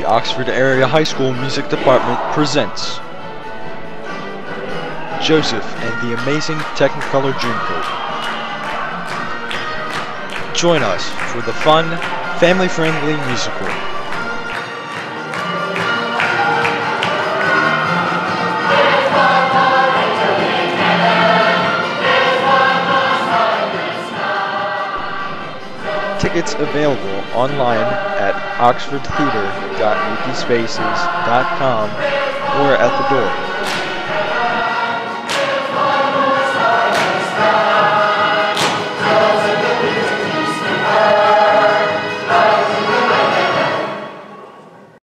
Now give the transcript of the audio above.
the Oxford Area High School Music Department presents Joseph and the Amazing Technicolor Dreamcoat. Join us for the fun, family-friendly musical. Tickets available online at oxfordtheater.wikispaces.com or at the door.